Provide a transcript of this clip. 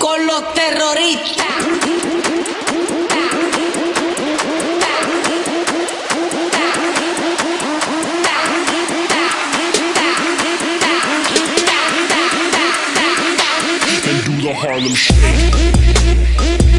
con los terroristas. And do the Harlem Shake.